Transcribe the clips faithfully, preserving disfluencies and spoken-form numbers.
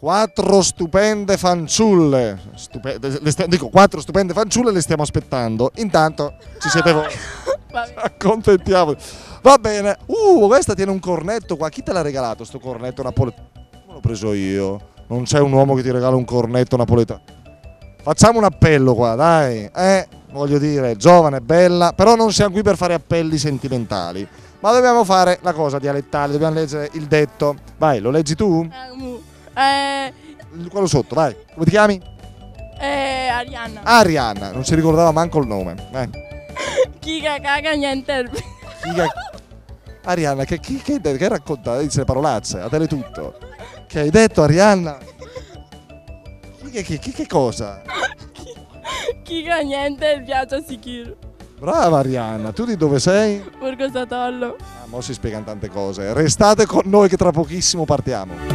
Quattro stupende fanciulle, Stupe le st dico quattro stupende fanciulle le stiamo aspettando. Intanto ci siete voi. Accontentiamo. Va bene. Uh, questa tiene un cornetto qua. Chi te l'ha regalato sto cornetto napoletano? L'ho preso io. Non c'è un uomo che ti regala un cornetto napoletano. Facciamo un appello qua, dai. Eh, voglio dire, giovane, bella, però non siamo qui per fare appelli sentimentali. Ma dobbiamo fare la cosa dialettale, dobbiamo leggere il detto. Vai, lo leggi tu? Eh, Quello sotto, vai. Come ti chiami? eh, Arianna. Arianna, non si ricordava manco il nome. Vai. Chi caga niente. Chi- Arianna, che, che, che, che racconta? Dice le parolacce, a te tutto. Che hai detto, Arianna? Chi, che, che, che cosa? Chi caga niente viaggia sicuro. Brava Arianna, tu di dove sei? Borgo Satollo. Ah, mo si spiegano tante cose. Restate con noi che tra pochissimo partiamo.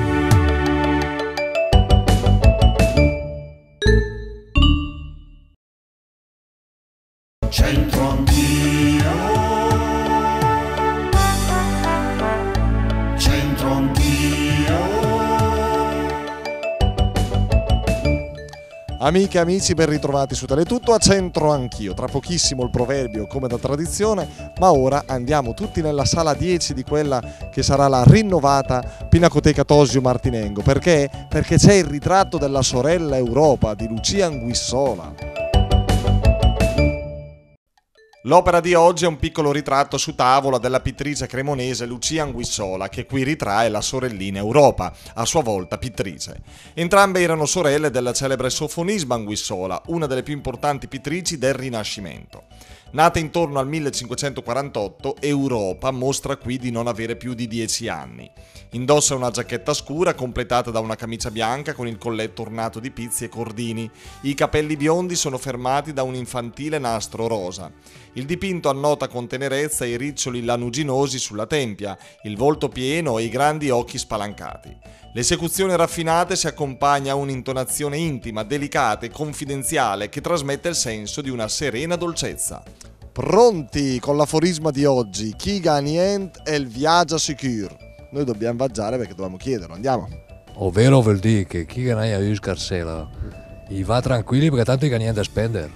C'entro anch'io, c'entro anch'io. Amiche e amici, ben ritrovati su Teletutto, a centro anch'io. Tra pochissimo il proverbio come da tradizione, ma ora andiamo tutti nella sala dieci di quella che sarà la rinnovata Pinacoteca Tosio Martinengo. Perché? Perché c'è il ritratto della sorella Europa di Lucia Anguissola. L'opera di oggi è un piccolo ritratto su tavola della pittrice cremonese Lucia Anguissola, che qui ritrae la sorellina Europa, a sua volta pittrice. Entrambe erano sorelle della celebre Sofonisba Anguissola, una delle più importanti pittrici del Rinascimento. Nata intorno al millecinquecentoquarantotto, Europa mostra qui di non avere più di dieci anni. Indossa una giacchetta scura completata da una camicia bianca con il colletto ornato di pizzi e cordini. I capelli biondi sono fermati da un infantile nastro rosa. Il dipinto annota con tenerezza i riccioli lanuginosi sulla tempia, il volto pieno e i grandi occhi spalancati. L'esecuzione raffinata si accompagna a un'intonazione intima, delicata e confidenziale che trasmette il senso di una serena dolcezza. Pronti con l'aforisma di oggi: chi ga nient e il viaggia sicur. Noi dobbiamo viaggiare perché dobbiamo chiederlo, andiamo. Ovvero vuol dire che chi non ha io scarsela, gli va tranquilli perché tanto ha niente da spendere.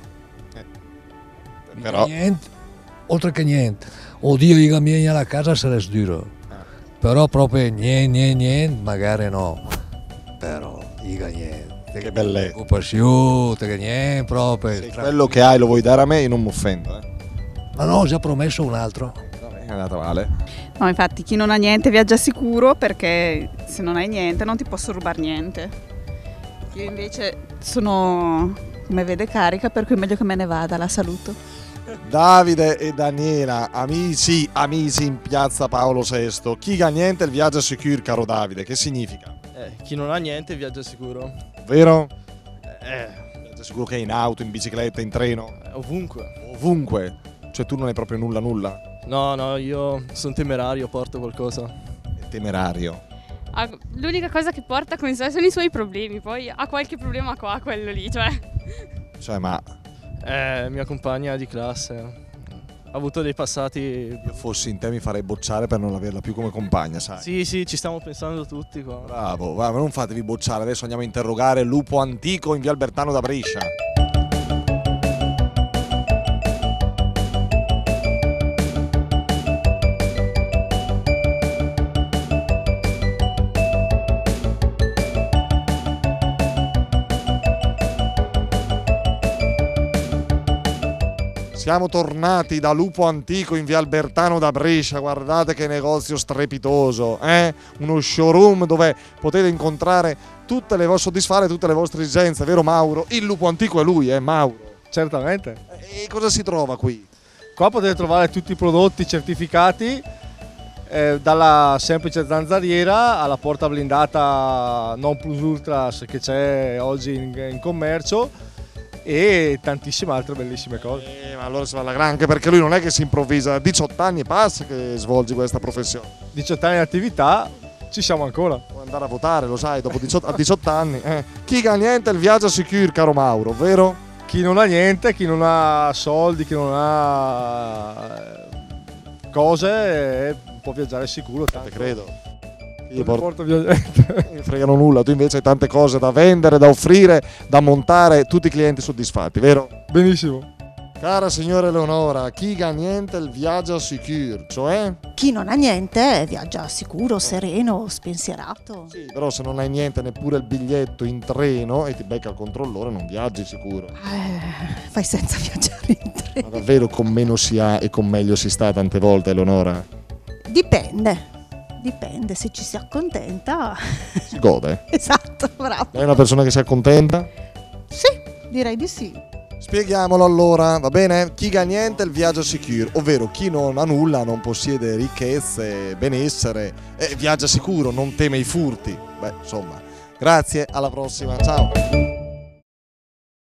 Eh, però... Niente, oltre che niente. Oddio, io vieni alla casa se è duro. Però proprio niente, niente, niente, magari no. Però, io niente. Che bellezza. Preoccupazione, che niente proprio. Se quello che hai lo vuoi dare a me, io non mi offendo. Eh. Ma no, ho già promesso un altro. Vabbè, è andata male. No, infatti chi non ha niente viaggia sicuro, perché se non hai niente non ti posso rubare niente. Io invece sono, come vede, carica, per cui è meglio che me ne vada, la saluto. Davide e Daniela, amici, amici in piazza Paolo sesto. Chi ha niente il viaggio sicuro, caro Davide, che significa? Eh, chi non ha niente viaggia sicuro. Vero? Eh, Viaggio sicuro che è in auto, in bicicletta, in treno, eh, ovunque. ovunque. Cioè tu non hai proprio nulla nulla. No, no, io sono temerario, porto qualcosa. È temerario. Ah, l'unica cosa che porta con sé sono i suoi problemi, poi ha qualche problema qua, quello lì, cioè. Cioè, ma Eh, mia compagna di classe. Ha avuto dei passati. io fossi in te mi farei bocciare per non averla più come compagna, sai? Sì, sì, ci stiamo pensando tutti qua. Bravo, va, ma non fatevi bocciare, adesso andiamo a interrogare Lupo Antico in via Albertano da Brescia. Siamo tornati da Lupo Antico in via Albertano da Brescia, guardate che negozio strepitoso, eh? Uno showroom dove potete incontrare tutte le vostre, soddisfare tutte le vostre esigenze, vero Mauro? Il Lupo Antico è lui, eh Mauro. Certamente. E cosa si trova qui? Qua potete trovare tutti i prodotti certificati, eh, dalla semplice zanzariera alla porta blindata non plus ultras che c'è oggi in, in commercio, e tantissime altre bellissime cose. Eh, ma allora si va alla grande, anche perché lui non è che si improvvisa, a diciotto anni e passa che svolgi questa professione. diciotto anni di attività, ci siamo ancora. Puoi andare a votare, lo sai, dopo diciotto, a diciotto anni. Eh. Chi ha niente il viaggio sicuro, caro Mauro, vero? Chi non ha niente, chi non ha soldi, chi non ha cose, eh, può viaggiare sicuro. Te Tanto. credo. Io porto... porto via gente. Non mi fregano nulla, tu invece hai tante cose da vendere, da offrire, da montare, tutti i clienti soddisfatti, vero? Benissimo. Cara signora Eleonora, chi ha niente il viaggio sicuro, cioè? Chi non ha niente viaggia sicuro, sereno, spensierato. Sì, però se non hai niente, neppure il biglietto in treno e ti becca il controllore, non viaggi sicuro. Eh, fai senza viaggiare in treno. Ma davvero con meno si ha e con meglio si sta tante volte, Eleonora? Dipende, dipende, se ci si accontenta. Si gode? Esatto, bravo. Lei è una persona che si accontenta? Sì, direi di sì. Spieghiamolo allora, va bene? Chi ha niente il viaggio sicuro, ovvero chi non ha nulla, non possiede ricchezze, benessere, e viaggia sicuro, non teme i furti. Beh, insomma, grazie, alla prossima, ciao!